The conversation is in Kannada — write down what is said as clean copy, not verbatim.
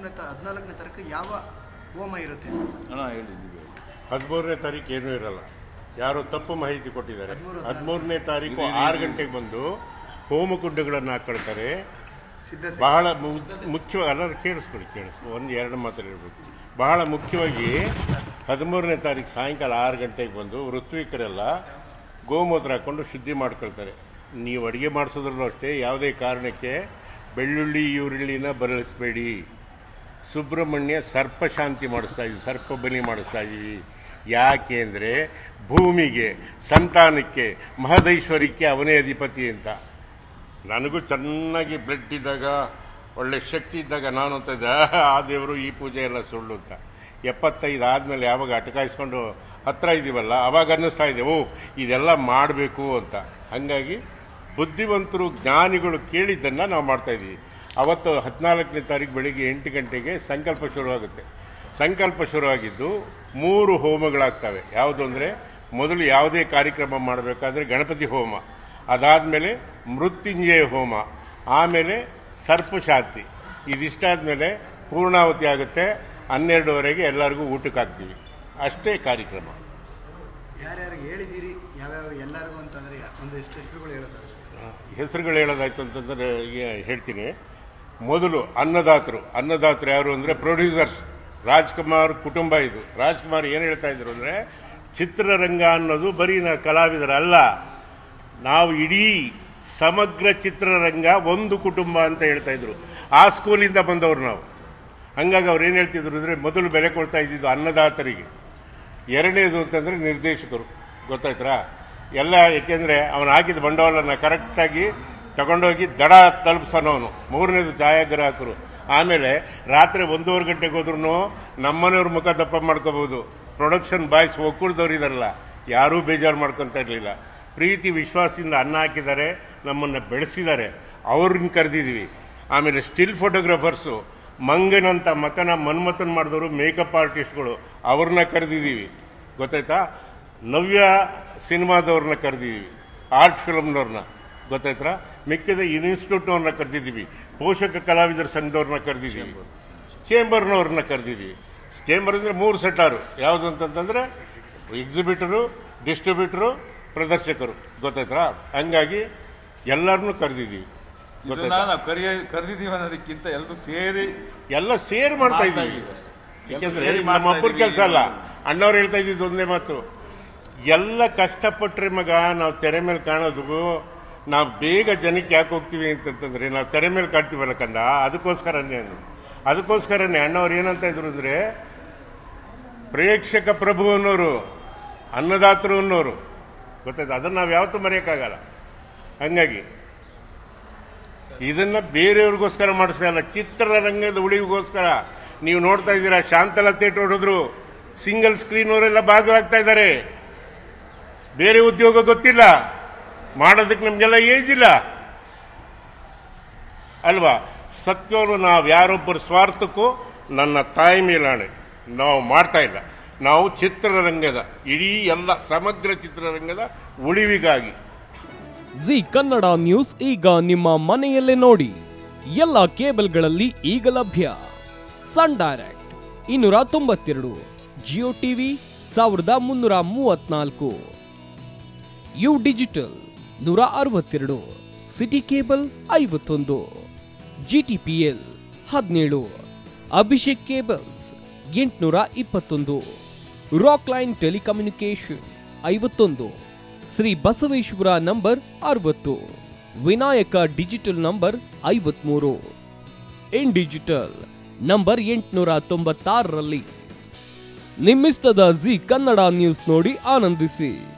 14ನೇ ತಾರೀಕು ಯಾವ ಹೋಮ ಇರುತ್ತೆ? 13ನೇ ತಾರೀಕು ಏನೂ ಇರಲ್ಲ. ಯಾರೋ ತಪ್ಪು ಮಾಹಿತಿ ಕೊಟ್ಟಿದ್ದಾರೆ. 13ನೇ ತಾರೀಕು 6 ಗಂಟೆಗೆ ಬಂದು ಹೋಮಕುಂಡಗಳನ್ನು ಹಾಕೊಳ್ತಾರೆ. ಬಹಳ ಮುಖ್ಯವಾಗಿ ಎಲ್ಲರೂ ಕೇಳಿಸ್ಕೊಳ್ಳಿ 1-2 ಮಾತಾಡಿರ್ಬೇಕು. ಬಹಳ ಮುಖ್ಯವಾಗಿ 13ನೇ ತಾರೀಕು ಸಾಯಂಕಾಲ 6 ಗಂಟೆಗೆ ಬಂದು ಋತ್ವಿಕರೆಲ್ಲ ಗೋಮೂತ್ರ ಹಾಕ್ಕೊಂಡು ಶುದ್ಧಿ ಮಾಡ್ಕೊಳ್ತಾರೆ. ನೀವು ಅಡುಗೆ ಮಾಡಿಸೋದ್ರಲ್ಲೂ ಅಷ್ಟೇ ಯಾವುದೇ ಕಾರಣಕ್ಕೆ ಬೆಳ್ಳುಳ್ಳಿ ಈರುಳ್ಳಿನ ಬರಳಿಸ್ಬೇಡಿ. ಸುಬ್ರಹ್ಮಣ್ಯ ಸರ್ಪ ಶಾಂತಿ ಮಾಡಿಸ್ತಾ ಇದ್ದೀವಿ, ಸರ್ಪ ಬಲಿ ಮಾಡಿಸ್ತಾ ಇದ್ದೀವಿ. ಯಾಕೆ ಅಂದರೆ ಭೂಮಿಗೆ, ಸಂತಾನಕ್ಕೆ, ಮಹದೈಶ್ವರ್ಯಕ್ಕೆ ಅವನೇ ಅಧಿಪತಿ ಅಂತ. ನನಗೂ ಚೆನ್ನಾಗಿ ಬ್ಲಡ್ ಇದ್ದಾಗ, ಒಳ್ಳೆ ಶಕ್ತಿ ಇದ್ದಾಗ ನಾನು ಅಂತ ಇದ್ದೆ, ಆ ದೇವರು ಈ ಪೂಜೆ ಎಲ್ಲ ಸುಳ್ಳು ಅಂತ. 75 ಆದಮೇಲೆ ಯಾವಾಗ ಅಟಕಾಯಿಸ್ಕೊಂಡು ಹತ್ರ ಇದ್ದೀವಲ್ಲ, ಅವಾಗ ಅನ್ನಿಸ್ತಾ ಇದೆ ಇದೆಲ್ಲ ಮಾಡಬೇಕು ಅಂತ. ಹಾಗಾಗಿ ಬುದ್ಧಿವಂತರು ಜ್ಞಾನಿಗಳು ಕೇಳಿದ್ದನ್ನು ನಾವು ಮಾಡ್ತಾಯಿದ್ದೀವಿ. ಅವತ್ತು 14ನೇ ತಾರೀಕು ಬೆಳಿಗ್ಗೆ 8 ಗಂಟೆಗೆ ಸಂಕಲ್ಪ ಶುರುವಾಗುತ್ತೆ. ಸಂಕಲ್ಪ ಶುರುವಾಗಿದ್ದು 3 ಹೋಮಗಳಾಗ್ತವೆ. ಯಾವುದು ಅಂದರೆ, ಮೊದಲು ಯಾವುದೇ ಕಾರ್ಯಕ್ರಮ ಮಾಡಬೇಕಾದ್ರೆ ಗಣಪತಿ ಹೋಮ, ಅದಾದಮೇಲೆ ಮೃತ್ಯುಂಜಯ ಹೋಮ, ಆಮೇಲೆ ಸರ್ಪಶಾಂತಿ. ಇದಿಷ್ಟಾದ ಮೇಲೆ ಪೂರ್ಣಾವತಿ ಆಗುತ್ತೆ. 12ವರೆಗೆ ಎಲ್ಲರಿಗೂ ಊಟಕ್ಕೆ ಹಾಕ್ತೀವಿ. ಅಷ್ಟೇ ಕಾರ್ಯಕ್ರಮ. ಯಾರ್ಯಾರಿಗೆ ಹೇಳಿದ್ದೀರಿ ಯಾವ್ಯಾವ ಎಲ್ಲರಿಗೂ ಅಂತಂದರೆ ಒಂದು ಎಷ್ಟು ಹೆಸರುಗಳು ಹೇಳೋದಾದ್ರೆ? ಹೆಸರುಗಳು ಹೇಳೋದಾಯ್ತು ಅಂತಂದರೆ ಹೇಳ್ತೀನಿ. ಮೊದಲು ಅನ್ನದಾತರು ಯಾರು ಅಂದರೆ ಪ್ರೊಡ್ಯೂಸರ್ಸ್. ರಾಜ್ಕುಮಾರ್ ಕುಟುಂಬ ಇದು. ರಾಜ್ಕುಮಾರ್ ಏನು ಹೇಳ್ತಾ ಇದ್ರು ಅಂದರೆ, ಚಿತ್ರರಂಗ ಅನ್ನೋದು ಬರೀ ಕಲಾವಿದರಲ್ಲ, ನಾವು ಇಡೀ ಸಮಗ್ರ ಚಿತ್ರರಂಗ ಒಂದು ಕುಟುಂಬ ಅಂತ ಹೇಳ್ತಾ ಇದ್ರು. ಆ ಸ್ಕೂಲಿಂದ ಬಂದವರು ನಾವು. ಹಂಗಾಗಿ ಅವ್ರು ಏನು ಹೇಳ್ತಿದ್ರು ಅಂದರೆ, ಮೊದಲು ಬೆಲೆ ಕೊಡ್ತಾ ಇದ್ದಿದ್ದು ಅನ್ನದಾತರಿಗೆ. ಎರಡನೇದು ಅಂತಂದರೆ ನಿರ್ದೇಶಕರು. ಗೊತ್ತಾಯ್ತಾ? ಎಲ್ಲ ಏಕೆಂದರೆ ಅವನು ಹಾಕಿದ ಬಂಡವಾಳನ ಕರೆಕ್ಟಾಗಿ ತಗೊಂಡೋಗಿ ದಡ ತಲುಪಿಸೋನವನು. ಮೂರನೇದು ಛಾಯಾಗ್ರಾಹಕರು. ಆಮೇಲೆ ರಾತ್ರಿ 1:30 ಗಂಟೆಗೆ ಹೋದ್ರೂ ನಮ್ಮನೆಯವ್ರ ಮುಖ ದಪ್ಪ ಮಾಡ್ಕೋಬೋದು. ಪ್ರೊಡಕ್ಷನ್ ಬಾಯ್ಸ್ ಒಕ್ಕೂಡ್ದವ್ರು ಇದಾರಲ್ಲ, ಯಾರೂ ಬೇಜಾರು ಮಾಡ್ಕೊತಾ ಇರಲಿಲ್ಲ. ಪ್ರೀತಿ ವಿಶ್ವಾಸದಿಂದ ಅನ್ನ ಹಾಕಿದ್ದಾರೆ, ನಮ್ಮನ್ನು ಬೆಳೆಸಿದ್ದಾರೆ, ಅವ್ರನ್ನ ಕರೆದಿದ್ದೀವಿ. ಆಮೇಲೆ ಸ್ಟಿಲ್ ಫೋಟೋಗ್ರಾಫರ್ಸು, ಮಂಗನಂತ ಮಕನ ಮನ್ಮಥನ್ ಮಾಡಿದವರು ಮೇಕಪ್ ಆರ್ಟಿಸ್ಟ್ಗಳು, ಅವ್ರನ್ನ ಕರೆದಿದ್ದೀವಿ. ಗೊತ್ತಾಯ್ತಾ? ನವ್ಯ ಸಿನಿಮಾದವ್ರನ್ನ ಕರೆದಿದ್ದೀವಿ, ಆರ್ಟ್ ಫಿಲಮ್ನವ್ರನ್ನ. ಗೊತ್ತಾಯ್ತಾ? ಮಿಕ್ಕಿದ ಇನ್ಸ್ಟಿಟ್ಯೂಟ್ನವ್ರನ್ನ ಕರೆದಿದ್ದೀವಿ, ಪೋಷಕ ಕಲಾವಿದರ ಸಂಘದವ್ರನ್ನ ಕರೆದಿದ್ದೀವಿ, ಚೇಂಬರ್ನವ್ರನ್ನ ಕರೆದಿದ್ದೀವಿ. ಚೇಂಬರ್ ಅಂದರೆ 3 ಸೆಟ್ಟಾರು. ಯಾವುದು ಅಂತಂತಂದರೆ ಎಕ್ಸಿಬಿಟರು, ಡಿಸ್ಟ್ರಿಬ್ಯೂಟರು, ಪ್ರದರ್ಶಕರು. ಗೊತ್ತಾಯ್ತಾ? ಹಂಗಾಗಿ ಎಲ್ಲರನ್ನೂ ಕರೆದಿದ್ದೀವಿ. ಕರೆದಿದ್ದೀವಿ ಅನ್ನೋದಕ್ಕಿಂತ ಎಲ್ಲ ಸೇರಿ ಮಾಡ್ತಾ ಇದ್ದೀವಿ. ಯಾಕೆಂದರೆ ನಮ್ಮ ಒಬ್ಬರ ಕೆಲಸ ಅಲ್ಲ. ಅಣ್ಣವ್ರು ಹೇಳ್ತಾ ಇದ್ದಿದ್ದು ಒಂದೇ ಮಾತು, ಎಲ್ಲ ಕಷ್ಟಪಟ್ಟರೆ ಮಗ ನಾವು ತೆರೆ ಮೇಲೆ ಕಾಣೋದು. ನಾವು ಬೇಗ ಜನಕ್ಕೆ ಯಾಕೆ ಹೋಗ್ತೀವಿ ಅಂತಂತಂದರೆ, ನಾವು ತೆರೆ ಮೇಲೆ ಕಾಡ್ತೀವಲ್ಲ ಕಂದ, ಅದಕ್ಕೋಸ್ಕರನೇ ಅಣ್ಣವ್ರು ಏನಂತ ಇದ್ರು ಅಂದರೆ, ಪ್ರೇಕ್ಷಕ ಪ್ರಭು ಅನ್ನೋರು, ಅನ್ನದಾತರು ಅನ್ನೋರು. ಗೊತ್ತಾಯ್ತು? ಅದನ್ನು ನಾವು ಯಾವತ್ತೂ ಮರೆಯೋಕ್ಕಾಗಲ್ಲ. ಹಂಗಾಗಿ ಇದನ್ನು ಬೇರೆಯವ್ರಿಗೋಸ್ಕರ ಮಾಡಿಸ್ತಾ ಇಲ್ಲ, ಚಿತ್ರರಂಗದ ಉಳಿವಿಗೋಸ್ಕರ. ನೀವು ನೋಡ್ತಾ ಇದ್ದೀರಾ, ಶಾಂತಲಾ ಥಿಯೇಟರ್ ಹೊಡೆದ್ರು, ಸಿಂಗಲ್ ಸ್ಕ್ರೀನ್ ಅವರೆಲ್ಲ ಭಾಗವಾಗ್ತಾ ಇದ್ದಾರೆ. ಬೇರೆ ಉದ್ಯೋಗ ಗೊತ್ತಿಲ್ಲ, ಮಾಡೋದಕ್ಕೆ ನಮಗೆಲ್ಲ ಏಜ್ ಇಲ್ಲ ಅಲ್ವಾ? ಸತ್ಯವರು ನಾವು ಯಾರೊಬ್ಬರ ಸ್ವಾರ್ಥಕ್ಕೂ ನನ್ನ ತಾಯಿ ಮೇಲಾಣೆ ನಾವು ಮಾಡ್ತಾ ಇಲ್ಲ. ನಾವು ಚಿತ್ರರಂಗದ ಇಡೀ ಎಲ್ಲ ಸಮಗ್ರ ಚಿತ್ರರಂಗದ ಉಳಿವಿಗಾಗಿ. ಜಿ ಕನ್ನಡ ನ್ಯೂಸ್ ಈಗ ನಿಮ್ಮ ಮನೆಯಲ್ಲೇ ನೋಡಿ. ಎಲ್ಲ ಕೇಬಲ್ಗಳಲ್ಲಿ ಈಗ ಲಭ್ಯ. Sun Direct 292, Jio TV 1334, U digital 162, city cable 51, GTPL 17, Abhishek cables 821, Rockline telecommunication 51, Shri Basaveshwara number 60, Vinayaka digital number 53, in digital number 896ರಲ್ಲಿ. ನಿಮ್ಮಿಸ್ತದ ಜಿ ಕನ್ನಡ ನ್ಯೂಸ್ ನೋಡಿ ಆನಂದಿಸಿ.